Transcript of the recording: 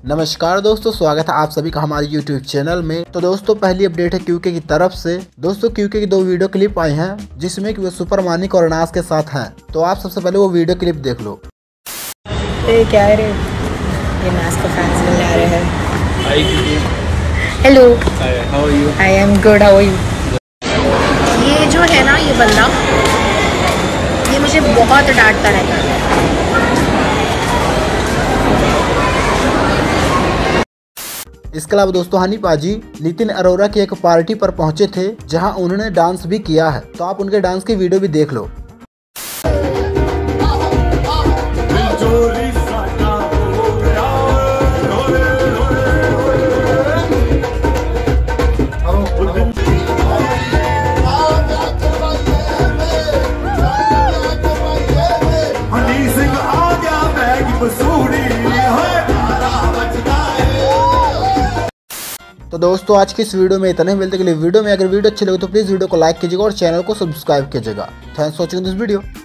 नमस्कार दोस्तों, स्वागत है आप सभी का हमारे YouTube चैनल में। तो दोस्तों पहली अपडेट है क्यूके की तरफ से। दोस्तों क्यूके की 2 वीडियो क्लिप आई हैं जिसमें कि वो सुपर मानिक और नाज के साथ हैं। तो आप सबसे पहले वो वीडियो क्लिप देख लो। क्या है रे, ये नाज का फैंस मिलने आ रहे हैं। Hello, how are you? I am good, how are you? ये जो है ना, ये बंदा, ये मुझे बहुत डांटता रहता है। इसके अलावा दोस्तों हनी पाजी नितिन अरोरा की एक पार्टी पर पहुंचे थे जहां उन्होंने डांस भी किया है। तो आप उनके डांस की वीडियो भी देख लो। तो दोस्तों आज की इस वीडियो में इतना ही। मिलते के लिए वीडियो में। अगर वीडियो अच्छी लगे तो प्लीज वीडियो को लाइक कीजिएगा और चैनल को सब्सक्राइब कीजिएगा। Thanks for watching this video.